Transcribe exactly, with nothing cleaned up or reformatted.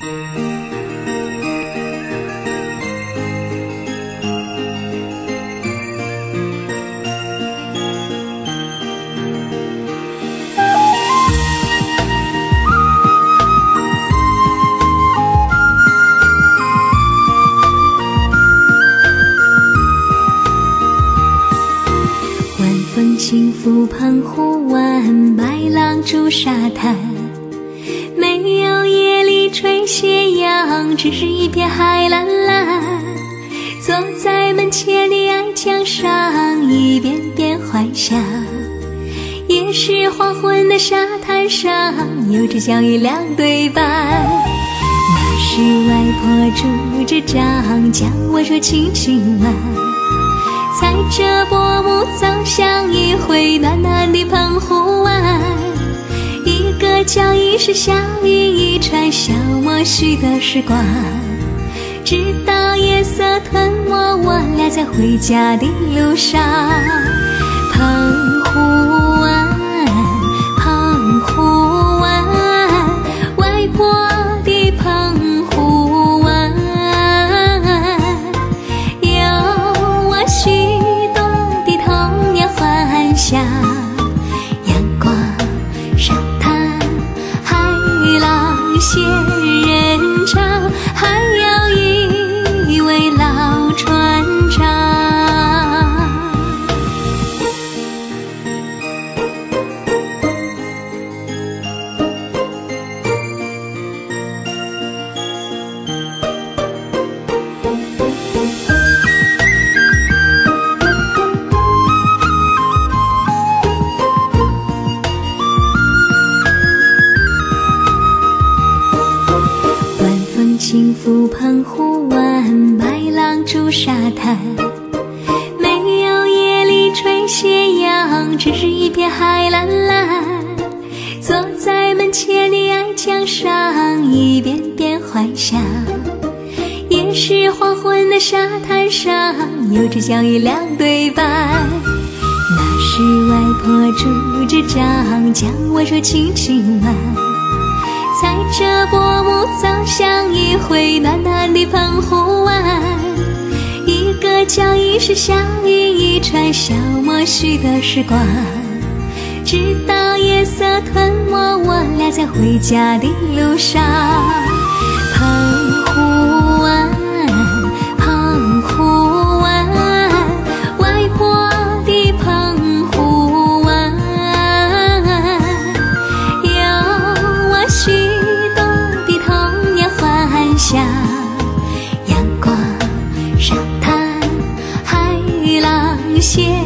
轻拂澎湖湾，白浪逐沙滩，没有夜里吹斜阳，只是一片海蓝蓝。坐在门前的矮墙上，一遍遍幻想，也是黄昏的沙滩上，有只脚一两对半。那是外婆拄着杖，教我说轻轻慢，踩着薄暮走向一回暖暖的澎湖湾，一个脚印是笑语一串消磨许的时光，直到夜色吞没我俩在回家的路上。澎湖湾，澎湖湾，外婆的澎湖湾，有我许多的童年幻想，阳光、沙滩、海浪、仙人掌，还有一位老船长。轻拂澎湖湾，白浪逐沙滩，没有夜里吹斜阳，只是一片海蓝蓝。坐在门前的矮墙上，一遍遍幻想，也是黄昏的沙滩上，有只脚一两对半。那是外婆拄着杖，教我说轻轻慢，踩着薄暮走向一回暖暖的澎湖湾，一个脚印是笑语一串消磨许的时光，直到夜色吞没我俩在回家的路上。澎湖湾，澎湖湾，外婆的澎湖湾，有我许多的童年幻想，阳光、沙滩、海浪、仙